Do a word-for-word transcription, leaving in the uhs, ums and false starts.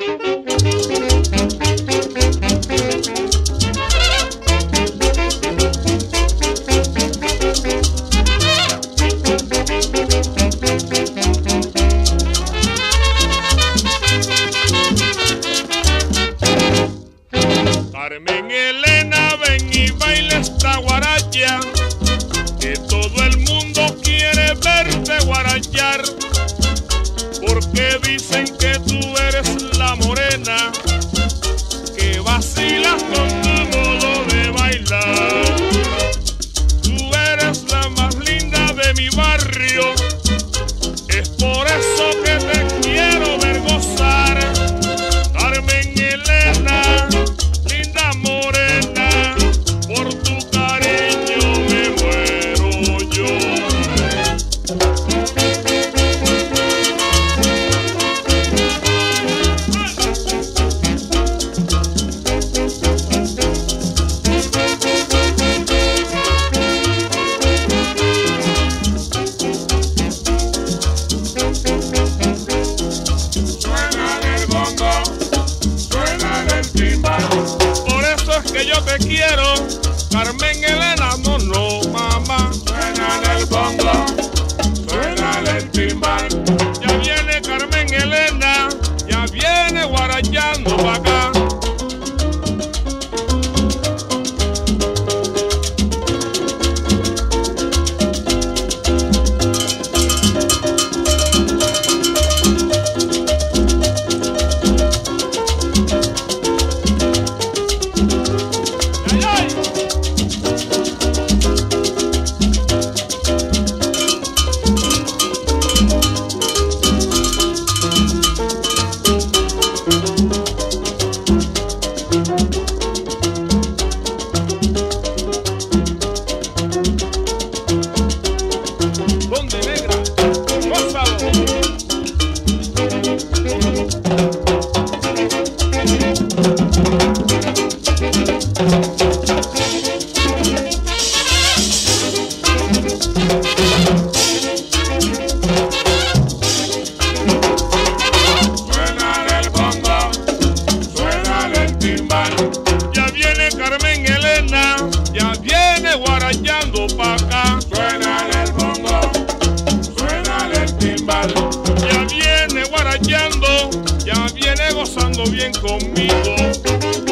Carmen Elena, ven y baila esta guaracha, que todo el mundo quiere verte guarachar, porque dicen que tú eres la morena, que vacilas con tu modo de bailar. Tú eres la más linda de mi barrio, es por eso que te quiero ver gozar. Carmen Elena, linda morena, por tu cariño me muero yo. Suena el bongo, suena el timbal, por eso es que yo te quiero, Carmen Elena, no, no, mamá. Suena el bongo, suena el timbal, ya viene Carmen Elena, ya viene guarachando pa' acá. ¡Ay, ay! ¿Dónde, negra? ¡Gózalo! Suena el bongo, suena el timbal, ya viene Carmen Elena, ya viene guarachando pa' acá. Suena el bongo, suena el timbal, ya viene guarachando, ya viene gozando bien conmigo.